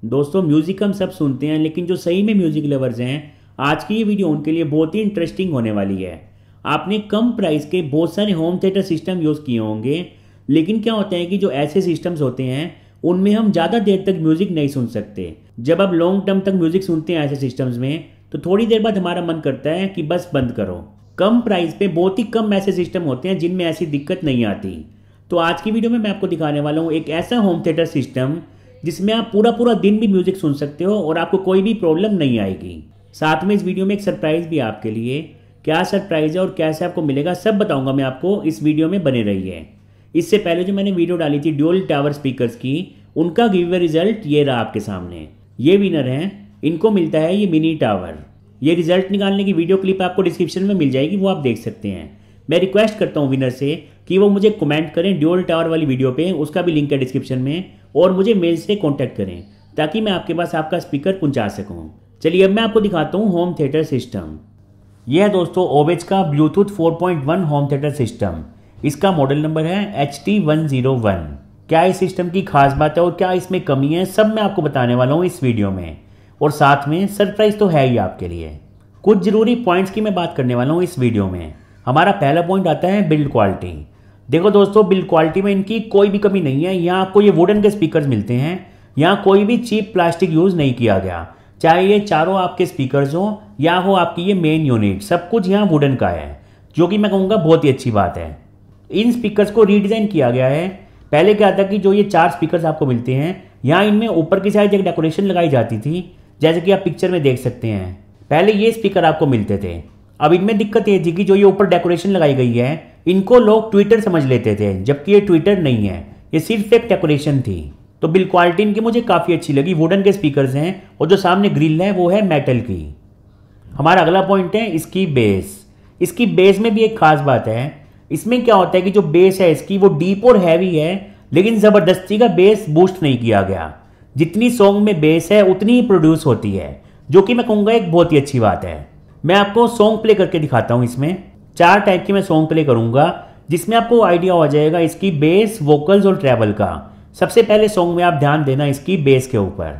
दोस्तों म्यूजिक हम सब सुनते हैं, लेकिन जो सही में म्यूजिक लवर्स हैं, आज की ये वीडियो उनके लिए बहुत ही इंटरेस्टिंग होने वाली है। आपने कम प्राइस के बहुत सारे होम थिएटर सिस्टम यूज़ किए होंगे, लेकिन क्या होता है कि जो ऐसे सिस्टम्स होते हैं उनमें हम ज़्यादा देर तक म्यूजिक नहीं सुन सकते। जब आप लॉन्ग टर्म तक म्यूजिक सुनते हैं ऐसे सिस्टम्स में, तो थोड़ी देर बाद हमारा मन करता है कि बस बंद करो। कम प्राइस पे बहुत ही कम ऐसे सिस्टम होते हैं जिनमें ऐसी दिक्कत नहीं आती। तो आज की वीडियो में मैं आपको दिखाने वाला हूँ एक ऐसा होम थिएटर सिस्टम जिसमें आप पूरा दिन भी म्यूजिक सुन सकते हो और आपको कोई भी प्रॉब्लम नहीं आएगी। साथ में इस वीडियो में एक सरप्राइज भी आपके लिए। क्या सरप्राइज है और कैसे आपको मिलेगा सब बताऊंगा मैं आपको, इस वीडियो में बने रहिए। इससे पहले जो मैंने वीडियो डाली थी ड्यूल टावर स्पीकर्स की, उनका गिव अवे रिजल्ट ये रहा आपके सामने। ये विनर हैं, इनको मिलता है ये मिनी टावर। ये रिजल्ट निकालने की वीडियो क्लिप आपको डिस्क्रिप्शन में मिल जाएगी, वो आप देख सकते हैं। मैं रिक्वेस्ट करता हूँ विनर से कि वो मुझे कमेंट करें ड्यूल टावर वाली वीडियो पे, उसका भी लिंक है डिस्क्रिप्शन में, और मुझे मेल से कॉन्टैक्ट करें ताकि मैं आपके पास आपका स्पीकर पहुँचा सकूँ। चलिए अब मैं आपको दिखाता हूँ होम थिएटर सिस्टम। यह है दोस्तों ओवेज का ब्लूटूथ 4.1 होम थिएटर सिस्टम। इसका मॉडल नंबर है HT101। क्या इस सिस्टम की खास बात है और क्या इसमें कमी है, सब मैं आपको बताने वाला हूँ इस वीडियो में। और साथ में सरप्राइज तो है ही आपके लिए। कुछ जरूरी पॉइंट्स की मैं बात करने वाला हूँ इस वीडियो में। हमारा पहला पॉइंट आता है बिल्ड क्वालिटी। देखो दोस्तों, बिल्ड क्वालिटी में इनकी कोई भी कमी नहीं है। यहाँ आपको ये वुडन के स्पीकर्स मिलते हैं। यहाँ कोई भी चीप प्लास्टिक यूज नहीं किया गया, चाहे ये चारों आपके स्पीकर्स हो या हो आपकी ये मेन यूनिट, सब कुछ यहाँ वुडन का है, जो कि मैं कहूँगा बहुत ही अच्छी बात है। इन स्पीकर्स को रीडिज़ाइन किया गया है। पहले क्या था कि जो ये 4 स्पीकर्स आपको मिलते हैं, यहाँ इनमें ऊपर की साइड एक डेकोरेशन लगाई जाती थी, जैसे कि आप पिक्चर में देख सकते हैं। पहले ये स्पीकर आपको मिलते थे। अब इनमें दिक्कत ये थी कि जो ये ऊपर डेकोरेशन लगाई गई है, इनको लोग ट्विटर समझ लेते थे, जबकि ये ट्विटर नहीं है, ये सिर्फ एक डेकोरेशन थी। तो बिल्ड क्वालिटी इनकी मुझे काफ़ी अच्छी लगी। वुडन के स्पीकर्स हैं और जो सामने ग्रिल है वो है मेटल की। हमारा अगला पॉइंट है इसकी बेस। इसकी बेस में भी एक खास बात है। इसमें क्या होता है कि जो बेस है इसकी वो डीप और हैवी है, लेकिन ज़बरदस्ती का बेस बूस्ट नहीं किया गया। जितनी सॉन्ग में बेस है उतनी ही प्रोड्यूस होती है, जो कि मैं कहूँगा एक बहुत ही अच्छी बात है। मैं आपको सॉन्ग प्ले करके दिखाता हूँ। इसमें 4 टाइप की मैं सॉन्ग प्ले करूँगा, जिसमें आपको आइडिया हो जाएगा इसकी बेस, वोकल्स और ट्रैवल का। सबसे पहले सॉन्ग में आप ध्यान देना इसकी बेस के ऊपर।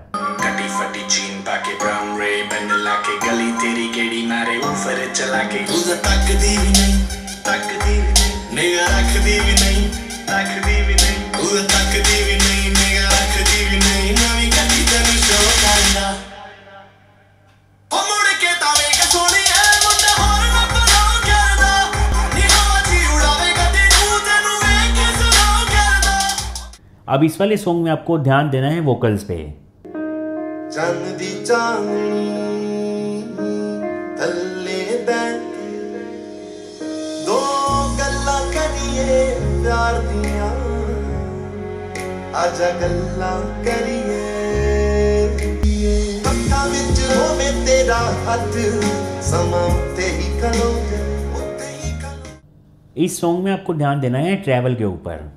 अब इस वाले सॉन्ग में आपको ध्यान देना है वोकल्स पे। चांदी चांदनी थल्ले बैठे दो गल्ला करिए प्यार दिया, आजा गल्ला करिए हत्था विच होवे तेरा हथ समा ते ही खलो। इस सॉन्ग में आपको ध्यान देना है ट्रैवल के ऊपर।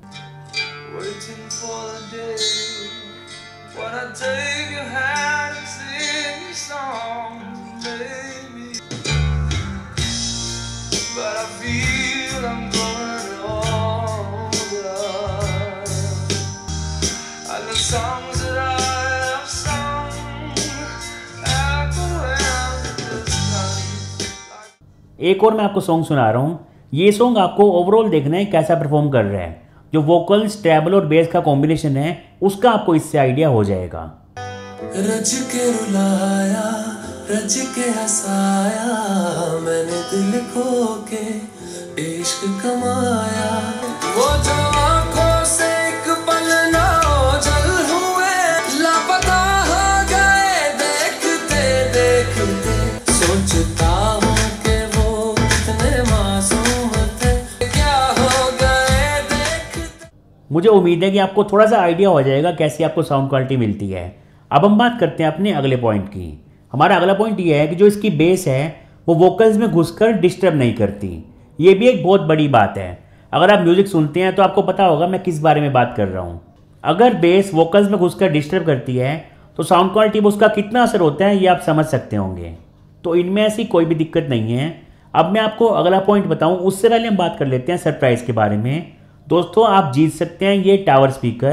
एक और मैं आपको सॉन्ग सुना रहा हूँ। ये सॉन्ग आपको ओवरऑल देखना है कैसा परफॉर्म कर रहा है। जो वोकल्स, ट्रैवल और बेस का कॉम्बिनेशन है, उसका आपको इससे आइडिया हो जाएगा। रच के रुलाया, रच के हंसाया, मैंने दिल खो के इश्क कमाया, वो जो आंखों से एक पल ना ओझल हुए, लापता हो गए देखते देखते, सोचता हूँ कि वो कितने मासूम थे, क्या हो गए देखते। मुझे उम्मीद है कि आपको थोड़ा सा आइडिया हो जाएगा कैसी आपको साउंड क्वालिटी मिलती है। अब हम बात करते हैं अपने अगले पॉइंट की। हमारा अगला पॉइंट ये है कि जो इसकी बेस है वो वोकल्स में घुसकर डिस्टर्ब नहीं करती। ये भी एक बहुत बड़ी बात है। अगर आप म्यूजिक सुनते हैं तो आपको पता होगा मैं किस बारे में बात कर रहा हूँ। अगर बेस वोकल्स में घुसकर डिस्टर्ब करती है तो साउंड क्वालिटी पर उसका कितना असर होता है ये आप समझ सकते होंगे। तो इनमें ऐसी कोई भी दिक्कत नहीं है। अब मैं आपको अगला पॉइंट बताऊँ, उससे पहले हम बात कर लेते हैं सरप्राइज के बारे में। दोस्तों आप जीत सकते हैं ये टावर स्पीकर।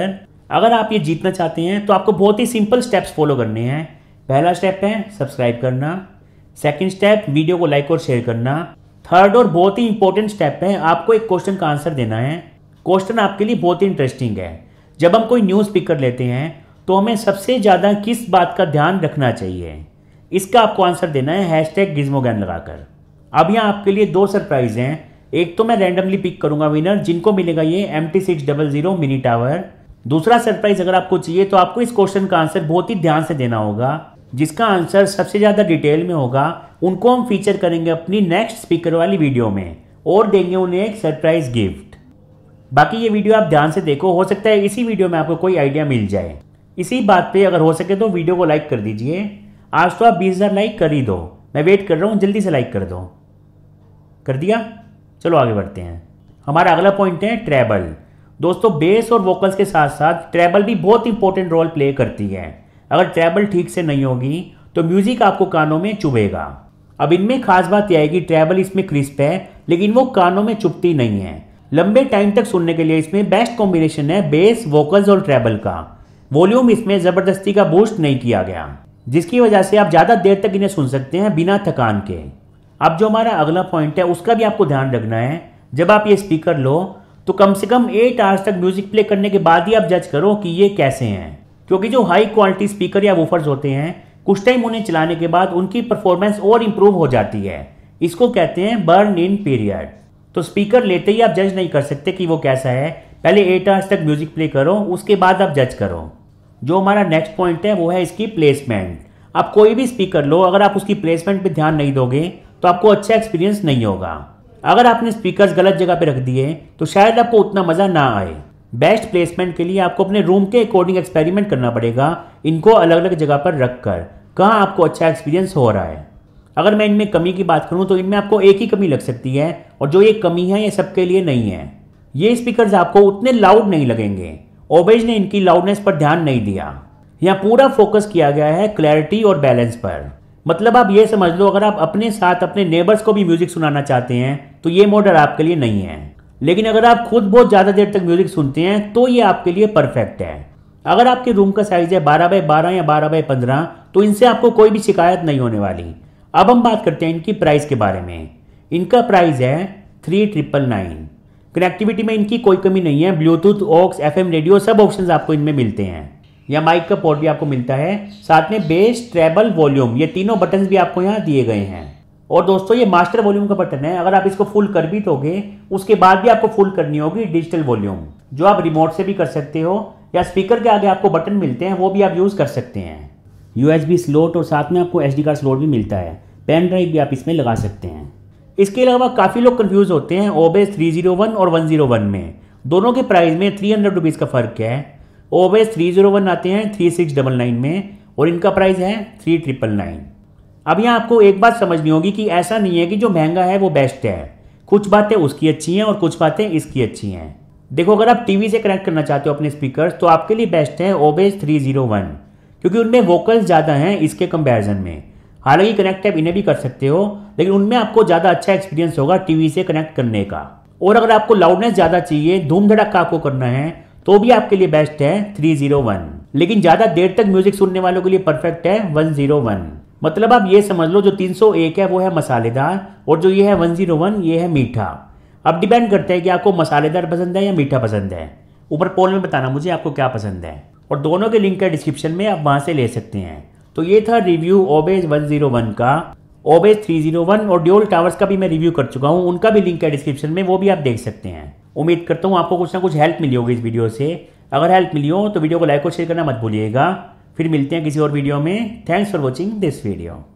अगर आप ये जीतना चाहते हैं तो आपको बहुत ही सिंपल स्टेप्स फॉलो करने हैं। पहला स्टेप है सब्सक्राइब करना, सेकंड स्टेप वीडियो को लाइक और शेयर करना, थर्ड और बहुत ही इंपॉर्टेंट स्टेप है आपको एक क्वेश्चन का आंसर देना है। क्वेश्चन आपके लिए बहुत ही इंटरेस्टिंग है। जब हम कोई न्यूज़ स्पीकर लेते हैं तो हमें सबसे ज़्यादा किस बात का ध्यान रखना चाहिए, इसका आपको आंसर देना है #gizmogan लगाकर। अब यहाँ आपके लिए 2 सरप्राइज हैं। एक तो मैं रैंडमली पिक करूंगा विनर जिनको मिलेगा ये MT600 मिनी टावर। दूसरा सरप्राइज अगर आपको चाहिए तो आपको इस क्वेश्चन का आंसर बहुत ही ध्यान से देना होगा। जिसका आंसर सबसे ज़्यादा डिटेल में होगा उनको हम फीचर करेंगे अपनी नेक्स्ट स्पीकर वाली वीडियो में और देंगे उन्हें एक सरप्राइज गिफ्ट। बाकी ये वीडियो आप ध्यान से देखो, हो सकता है इसी वीडियो में आपको कोई आइडिया मिल जाए। इसी बात पे अगर हो सके तो वीडियो को लाइक कर दीजिए। आज तो आप 20,000 लाइक कर ही दो, मैं वेट कर रहा हूँ, जल्दी से लाइक कर दो। कर दिया? चलो आगे बढ़ते हैं। हमारा अगला पॉइंट है ट्रेबल। दोस्तों बेस और वोकल्स के साथ साथ ट्रेबल भी बहुत इंपॉर्टेंट रोल प्ले करती है। अगर ट्रेबल ठीक से नहीं होगी तो म्यूजिक आपको कानों में चुभेगा। अब इनमें खास बात यह है कि ट्रेबल इसमें क्रिस्प है लेकिन वो कानों में चुभती नहीं है। लंबे टाइम तक सुनने के लिए इसमें बेस्ट कॉम्बिनेशन है बेस, वोकल्स और ट्रेबल का। वॉल्यूम इसमें जबरदस्ती का बूस्ट नहीं किया गया जिसकी वजह से आप ज़्यादा देर तक इन्हें सुन सकते हैं बिना थकान के। अब जो हमारा अगला पॉइंट है उसका भी आपको ध्यान रखना है। जब आप ये स्पीकर लो तो कम से कम 8 आवर्स तक म्यूजिक प्ले करने के बाद ही आप जज करो कि ये कैसे हैं, क्योंकि जो हाई क्वालिटी स्पीकर या वूफर्स होते हैं कुछ टाइम उन्हें चलाने के बाद उनकी परफॉर्मेंस और इंप्रूव हो जाती है। इसको कहते हैं बर्न इन पीरियड। तो स्पीकर लेते ही आप जज नहीं कर सकते कि वो कैसा है, पहले 8 आवर्स तक म्यूजिक प्ले करो उसके बाद आप जज करो। जो हमारा नेक्स्ट पॉइंट है वो है इसकी प्लेसमेंट। आप कोई भी स्पीकर लो, अगर आप उसकी प्लेसमेंट पे ध्यान नहीं दोगे तो आपको अच्छा एक्सपीरियंस नहीं होगा। अगर आपने स्पीकर्स गलत जगह पे रख दिए तो शायद आपको उतना मज़ा ना आए। बेस्ट प्लेसमेंट के लिए आपको अपने रूम के अकॉर्डिंग एक्सपेरिमेंट करना पड़ेगा, इनको अलग अलग जगह पर रख कर कहाँ आपको अच्छा एक्सपीरियंस हो रहा है। अगर मैं इनमें कमी की बात करूँ तो इनमें आपको एक ही कमी लग सकती है और जो ये कमी है ये सबके लिए नहीं है। ये स्पीकर्स आपको उतने लाउड नहीं लगेंगे। ओबेज ने इनकी लाउडनेस पर ध्यान नहीं दिया। यहाँ पूरा फोकस किया गया है क्लैरिटी और बैलेंस पर। मतलब आप ये समझ लो अगर आप अपने साथ अपने नेबर्स को भी म्यूजिक सुनाना चाहते हैं तो ये मॉडल आपके लिए नहीं है। लेकिन अगर आप खुद बहुत ज़्यादा देर तक म्यूजिक सुनते हैं तो ये आपके लिए परफेक्ट है। अगर आपके रूम का साइज है 12x12 या 12x15 तो इनसे आपको कोई भी शिकायत नहीं होने वाली। अब हम बात करते हैं इनकी प्राइस के बारे में। इनका प्राइस है 3,999। कनेक्टिविटी में इनकी कोई कमी नहीं है। ब्लूटूथ, ऑक्स, FM रेडियो सब ऑप्शंस आपको इनमें मिलते हैं। या माइक का पोर्ट भी आपको मिलता है। साथ में बेस, ट्रेबल, वॉल्यूम ये तीनों बटन भी आपको यहाँ दिए गए हैं। और दोस्तों ये मास्टर वॉल्यूम का बटन है। अगर आप इसको फुल कर भी दोगे उसके बाद भी आपको फुल करनी होगी डिजिटल वॉल्यूम, जो आप रिमोट से भी कर सकते हो या स्पीकर के आगे आपको बटन मिलते हैं वो भी आप यूज़ कर सकते हैं। USB स्लॉट और साथ में आपको SD कार्ड स्लॉट भी मिलता है। पेन ड्राइव भी आप इसमें लगा सकते हैं। इसके अलावा काफ़ी लोग कंफ्यूज होते हैं ओबेस 301 और 101 में। दोनों के प्राइस में 300 रुपीज़ का फ़र्क है। ओबेस 301 आते हैं 3699 में और इनका प्राइस है 3999। अब यहाँ आपको एक बात समझनी होगी कि ऐसा नहीं है कि जो महंगा है वो बेस्ट है। कुछ बातें उसकी अच्छी हैं और कुछ बातें इसकी अच्छी हैं। देखो अगर आप टीवी से कनेक्ट करना चाहते हो अपने स्पीकर्स तो आपके लिए बेस्ट है ओबेस 301, क्योंकि उनमें वोकल्स ज़्यादा हैं इसके कंपैरिजन में। हालांकि कनेक्ट आप इन्हें भी कर सकते हो लेकिन उनमें आपको ज़्यादा अच्छा एक्सपीरियंस होगा टीवी से कनेक्ट करने का। और अगर आपको लाउडनेस ज़्यादा चाहिए, धूम धड़ाका आपको करना है तो भी आपके लिए बेस्ट है 301। लेकिन ज़्यादा देर तक म्यूजिक सुनने वालों के लिए परफेक्ट है 101। मतलब आप ये समझ लो जो 301 है वो है मसालेदार और जो ये है 101 ये है मीठा। अब डिपेंड करता है कि आपको मसालेदार पसंद है या मीठा पसंद है। ऊपर पोल में बताना मुझे आपको क्या पसंद है और दोनों के लिंक है डिस्क्रिप्शन में, आप वहाँ से ले सकते हैं। तो ये था रिव्यू ओबेस 101 का। ओबेस 301 और ड्यूल टावर्स का भी मैं रिव्यू कर चुका हूँ, उनका भी लिंक है डिस्क्रिप्शन में, वो भी आप देख सकते हैं। उम्मीद करता हूँ आपको कुछ ना कुछ हेल्प मिली होगी इस वीडियो से। अगर हेल्प मिली हो तो वीडियो को लाइक और शेयर करना मत भूलिएगा। फिर मिलते हैं किसी और वीडियो में। Thanks for watching this video.